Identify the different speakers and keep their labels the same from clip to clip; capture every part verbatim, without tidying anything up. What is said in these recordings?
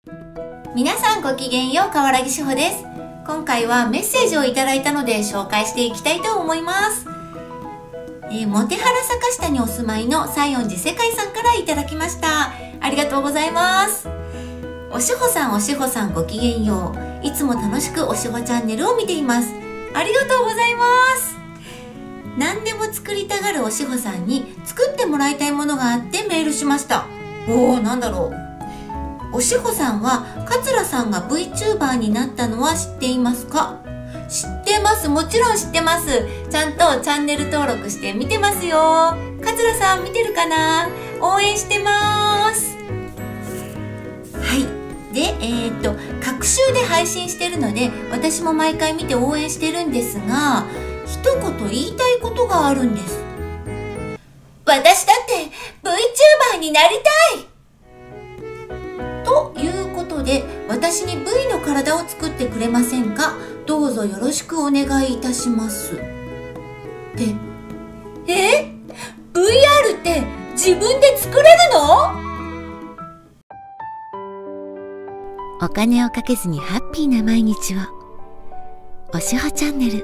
Speaker 1: 皆さんごきげんよう、川原木志保です。今回はメッセージをいただいたので紹介していきたいと思います。えー、もてはら坂下にお住まいの西園寺世界さんからいただきました。ありがとうございます。おしほさんおしほさんごきげんよう。いつも楽しくおしほチャンネルを見ています。ありがとうございます。何でも作りたがるおしほさんに作ってもらいたいものがあってメールしました。おー、なんだろう。おしほさんは桂さんが VTuber になったのは知っていますか？知ってます。もちろん知ってます。ちゃんとチャンネル登録して見てますよ。桂さん見てるかな？応援してます。はい。で、えー、っと、隔週で配信してるので、私も毎回見て応援してるんですが、一言言いたいことがあるんです。私だって VTuber になりたい！ということで、私に ブイ の体を作ってくれませんか？どうぞよろしくお願いいたします。で、え？ ブイアール って自分で作れるの？
Speaker 2: お金をかけずにハッピーな毎日を。おしほチャンネル。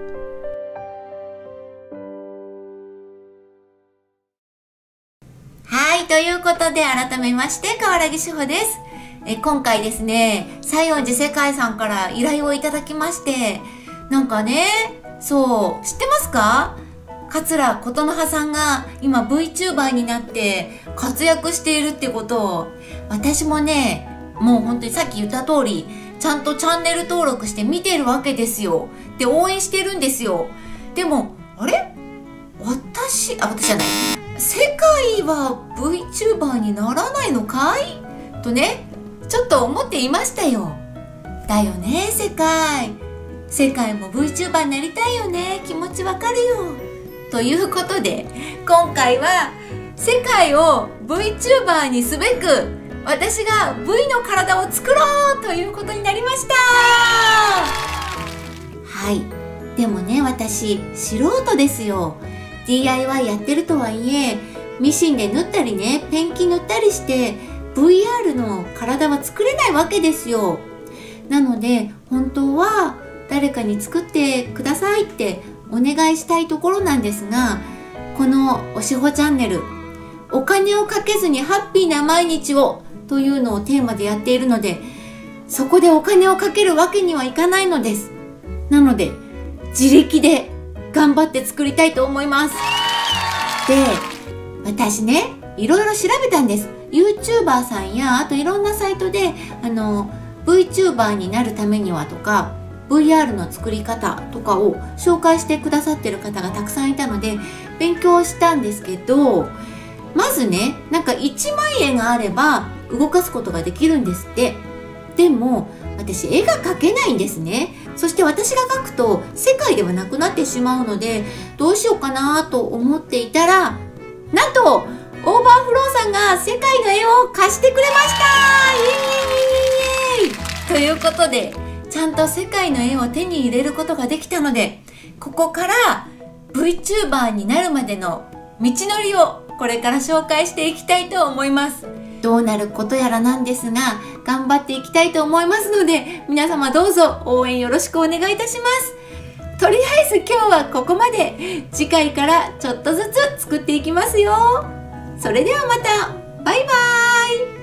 Speaker 1: はい、ということで改めまして川原木志保です。え今回ですね、西園寺世界さんから依頼をいただきまして、なんかね、そう、知ってますか？桂琴乃葉さんが今 VTuber になって活躍しているってことを、私もね、もう本当にさっき言った通り、ちゃんとチャンネル登録して見てるわけですよ。で、応援してるんですよ。でも、あれ？私、あ、私じゃない。世界は VTuber にならないのかい？とね、ちょっと思っていましたよ。だよね、世界。世界も VTuber になりたいよね。気持ちわかるよ。ということで、今回は世界を VTuber にすべく、私が ブイ の体を作ろうということになりました。はい。でもね、私、素人ですよ。ディーアイワイ やってるとはいえ、ミシンで縫ったりね、ペンキ塗ったりして、ブイアール の体は作れないわけですよ。なので、本当は誰かに作ってくださいってお願いしたいところなんですが、このおしほチャンネル、お金をかけずにハッピーな毎日をというのをテーマでやっているので、そこでお金をかけるわけにはいかないのです。なので、自力で頑張って作りたいと思います。で、私ね、いろいろ調べたんです。YouTuber さんや、あといろんなサイトで、あの、VTuber になるためにはとか、ブイアール の作り方とかを紹介してくださってる方がたくさんいたので、勉強したんですけど、まずね、なんかいちまんえんがあれば動かすことができるんですって。でも、私絵が描けないんですね。そして私が描くと世界ではなくなってしまうので、どうしようかなと思っていたら、なんと、オーバーフローさんが世界の絵を貸してくれました。イエーイイエーイイエーイということで、ちゃんと世界の絵を手に入れることができたので、ここから VTuber になるまでの道のりをこれから紹介していきたいと思います。どうなることやらなんですが、頑張っていきたいと思いますので、皆様どうぞ応援よろしくお願いいたします。とりあえず今日はここまで。次回からちょっとずつ作っていきますよ。それではまた。バイバーイ。